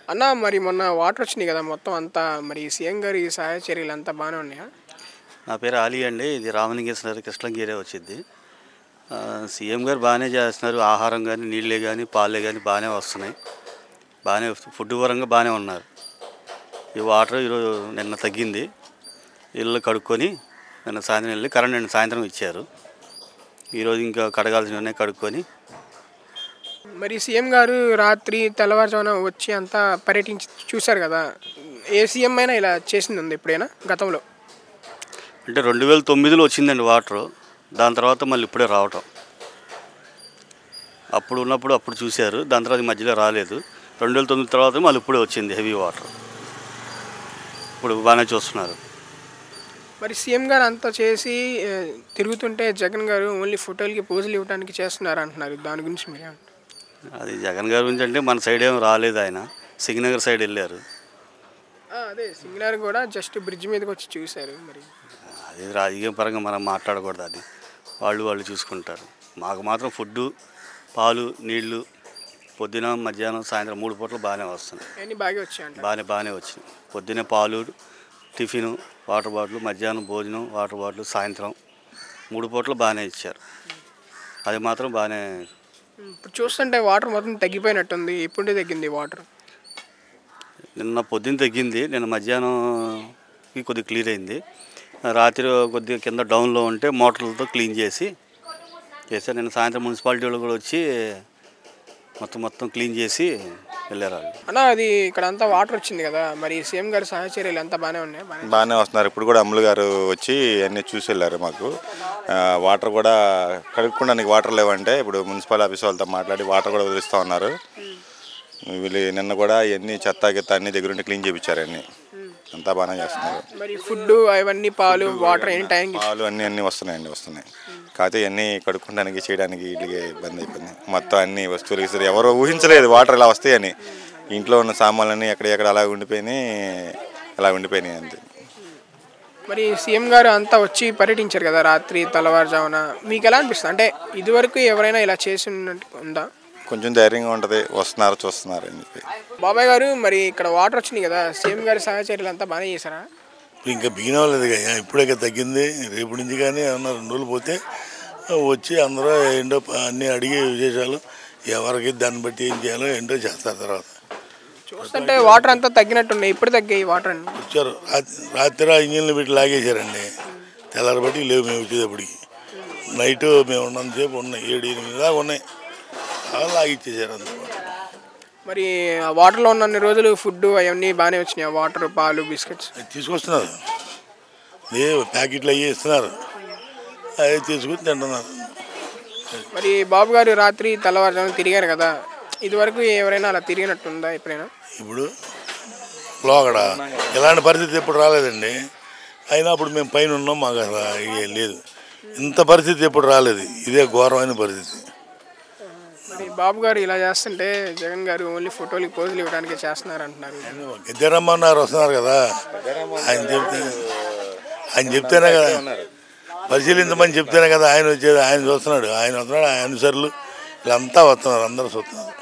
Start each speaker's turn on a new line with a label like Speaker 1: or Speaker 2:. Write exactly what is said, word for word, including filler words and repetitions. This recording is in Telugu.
Speaker 1: అన్న మరి మొన్న వాటర్ వచ్చినాయి కదా మొత్తం అంతా మరి సీఎం గారి సహాయ చర్యలు అంతా బాగానే ఉన్నాయా?
Speaker 2: నా పేరు ఆలీ అండి. ఇది రామలింగేశ్వర కృష్ణగిరి వచ్చింది. సీఎం గారు బాగానే చేస్తున్నారు. ఆహారం కానీ నీళ్ళే కానీ పాలే కానీ బాగానే వస్తున్నాయి. బాగానే ఫుడ్ పరంగా బాగానే ఉన్నారు. ఈ వాటర్ ఈరోజు నిన్న తగ్గింది. ఇళ్ళు కడుక్కొని నిన్న సాయంత్రం వెళ్ళి కరెంట్ నిన్న సాయంత్రం ఇచ్చారు. ఈరోజు ఇంకా కడగాల్సినవన్నీ కడుక్కొని.
Speaker 1: మరి సీఎం గారు రాత్రి తెల్లవారుజామున వచ్చి అంతా పర్యటించి చూశారు కదా, ఏ సీఎం అయినా ఇలా చేసింది ఉంది ఎప్పుడైనా గతంలో?
Speaker 2: అంటే రెండు వేల తొమ్మిదిలో వచ్చిందండి వాటరు. దాని తర్వాత మళ్ళీ ఇప్పుడే రావటం. అప్పుడు ఉన్నప్పుడు అప్పుడు చూశారు, దాని తర్వాత మధ్యలో రాలేదు. రెండు వేల తొమ్మిది తర్వాత మళ్ళీ ఇప్పుడే వచ్చింది హెవీ వాటర్. ఇప్పుడు బాగానే చూస్తున్నారు.
Speaker 1: మరి సీఎం గారు అంతా చేసి తిరుగుతుంటే జగన్ గారు ఓన్లీ ఫోటోలకి పోజులు ఇవ్వడానికి చేస్తున్నారు అంటున్నారు. దాని గురించి మీరేమంటారు?
Speaker 2: అది జగన్ గారి గురించి అంటే మన సైడ్ ఏం రాలేదు. ఆయన సింగనగర్ సైడ్ వెళ్ళారు.
Speaker 1: అదే సింగనగర్ కూడా జస్ట్ బ్రిడ్జ్ మీదకి వచ్చి చూశారు. మరి
Speaker 2: అది రాజకీయ పరంగా మనం మాట్లాడకూడదు. అది వాళ్ళు వాళ్ళు చూసుకుంటారు. మాకు మాత్రం ఫుడ్డు పాలు నీళ్లు పొద్దున మధ్యాహ్నం సాయంత్రం మూడు పూటలు బాగానే వస్తున్నాయి.
Speaker 1: అన్నీ బాగా వచ్చాయంట.
Speaker 2: బాగానే బాగానే వచ్చినాయి. పొద్దున్నే పాలు టిఫిను వాటర్ బాటిల్, మధ్యాహ్నం భోజనం వాటర్ బాటిల్, సాయంత్రం మూడు పూటలు బాగానే ఇచ్చారు. అది మాత్రం బాగానే.
Speaker 1: ఇప్పుడు చూస్తుంటే వాటర్ మొత్తం తగ్గిపోయినట్టుంది. ఎప్పుడే తగ్గింది వాటర్?
Speaker 2: నిన్న పొద్దున్న తగ్గింది. నిన్న మధ్యాహ్నంకి కొద్దిగా క్లియర్ అయింది. రాత్రి కొద్దిగా కింద డౌన్లో ఉంటే మోటార్లతో క్లీన్ చేసి చేశారు. నిన్న సాయంత్రం మున్సిపాలిటీ వాళ్ళు కూడా వచ్చి మొత్తం మొత్తం క్లీన్ చేసి వెళ్ళారు.
Speaker 1: అన్న అది ఇక్కడ అంతా వాటర్ వచ్చింది కదా, మరి సీఎం గారి సహాయ చర్యలు అంతా బాగానే ఉన్నాయి?
Speaker 3: బాగానే వస్తున్నారు. ఇప్పుడు కూడా అమ్ములు గారు వచ్చి అన్నీ చూసి వెళ్ళారు. మాకు వాటర్ కూడా కడుక్కోవడానికి వాటర్ లేవంటే ఇప్పుడు మున్సిపల్ ఆఫీస్ వాళ్ళతో మాట్లాడి వాటర్ కూడా వదిలిస్తూ ఉన్నారు. వీళ్ళు నిన్న కూడా ఇవన్నీ చెత్త గిత్త అన్ని దగ్గరుండి క్లీన్ చేయించారు. అన్నీ అంతా బాగానే చేస్తున్నారు.
Speaker 1: మరి ఫుడ్ అవన్నీ పాలు వాటర్ ఎనీ టైం
Speaker 3: పాలు అన్నీ అన్నీ వస్తున్నాయండి వస్తున్నాయి. కాకపోతే ఇవన్నీ కడుక్కోవడానికి చేయడానికి వీటికి ఇబ్బంది అయిపోయింది. మొత్తం అన్ని వస్తువులు ఇస్తారు. ఎవరో ఊహించలేదు వాటర్ ఇలా వస్తాయని. ఇంట్లో ఉన్న సామాన్లన్నీ ఎక్కడెక్కడ అలా ఉండిపోయినాయి అలా ఉండిపోయినాయి అంతే.
Speaker 1: మరి సీఎం గారు అంతా వచ్చి పర్యటించారు కదా రాత్రి తెల్లవారుజామున, మీకు ఎలా అనిపిస్తుంది? అంటే ఇదివరకు ఎవరైనా ఇలా చేసి ఉన్నట్టు ఉందా?
Speaker 3: కొంచెం ధైర్యంగా ఉంటుంది. వస్తున్నారు చూస్తున్నారు అని చెప్పి.
Speaker 1: బాబాయ్ గారు మరి ఇక్కడ వాటర్ వచ్చినాయి కదా, సీఎం గారి సహాయ చర్యలు అంతా బాగానే చేశారా?
Speaker 4: ఇంకా బిగినవ్వలేదు కదా, ఇప్పుడే తగ్గింది. రేపు నుంచి కానీ ఏమన్నా రెండు రోజులు పోతే వచ్చి అందరూ ఏంటో అన్నీ అడిగే విశేషాలు ఎవరికి దాన్ని బట్టి ఏం చేయాలో ఏంటో చేస్తారు. తర్వాత
Speaker 1: చూస్తుంటే వాటర్ అంతా తగ్గినట్టున్నాయి. ఇప్పుడు తగ్గాయి వాటర్ అన్ని.
Speaker 4: వచ్చారు రాత్రి ఇంజిన్లు పెట్టి లాగేశారండి. తెల్లారి బట్టి లేవు మేము వచ్చేటప్పటికి. నైట్ మేము ఉన్నంతసేపు ఉన్నాయి, ఏడు ఎనిమిది దాకా ఉన్నాయి. అలా లాగిచ్చేసారు అంత.
Speaker 1: మరి వాటర్లో ఉన్న రోజులు ఫుడ్ అవన్నీ బాగానే వచ్చినాయి? వాటర్ పాలు బిస్కెట్స్
Speaker 4: తీసుకొస్తున్నారు, ఏ ప్యాకెట్లు అవి ఇస్తున్నారు, అవి తీసుకుని తింటున్నారు.
Speaker 1: మరి బాబు గారు రాత్రి తెల్లవారుజామున తిరిగారు కదా, ఇదివరకు ఎవరైనా అలా తిరిగినట్టుందా ఎప్పుడైనా?
Speaker 4: ఇప్పుడు లోగడ ఇలాంటి పరిస్థితి ఎప్పుడు రాలేదండి. అయినా అప్పుడు మేము పైన ఉన్నాం, మాకు అసలు లేదు. ఇంత పరిస్థితి ఎప్పుడు రాలేదు. ఇదే ఘోరమైన పరిస్థితి.
Speaker 1: మరి బాబు గారు ఇలా చేస్తుంటే జగన్ గారు ఓన్లీ ఫోటోలకి పోజులు ఇవ్వడానికి చేస్తున్నారు అంటున్నారు.
Speaker 4: గద్దెరమ్మన్నారు వస్తున్నారు కదా, ఆయన చెప్తే ఆయన చెప్తేనే కదా, పరిశీలించమని చెప్తేనే కదా ఆయన వచ్చేది. ఆయన చూస్తున్నాడు, ఆయన వస్తున్నాడు, ఆయన అనుసరులు వీళ్ళంతా వస్తున్నారు, అందరూ చూస్తున్నారు.